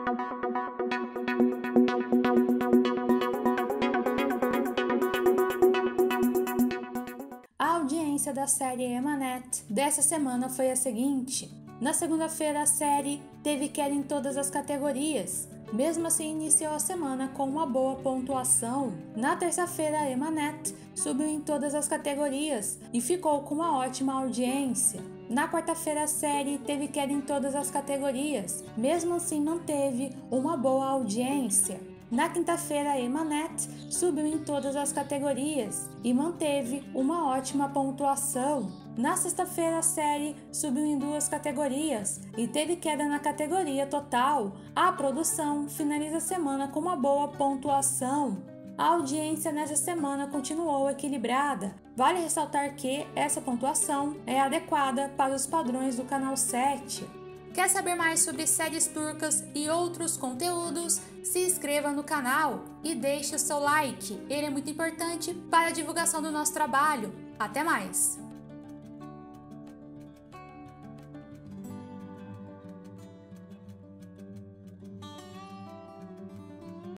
A audiência da série Emanet dessa semana foi a seguinte: na segunda-feira a série teve queda em todas as categorias, mesmo assim iniciou a semana com uma boa pontuação. Na terça-feira a Emanet subiu em todas as categorias e ficou com uma ótima audiência. Na quarta-feira a série teve queda em todas as categorias, mesmo assim manteve uma boa audiência. Na quinta-feira, a Emanet subiu em todas as categorias e manteve uma ótima pontuação. Na sexta-feira, a série subiu em 2 categorias e teve queda na categoria total. A produção finaliza a semana com uma boa pontuação. A audiência nessa semana continuou equilibrada. Vale ressaltar que essa pontuação é adequada para os padrões do canal 7. Quer saber mais sobre séries turcas e outros conteúdos? Se inscreva no canal e deixe o seu like, ele é muito importante para a divulgação do nosso trabalho. Até mais!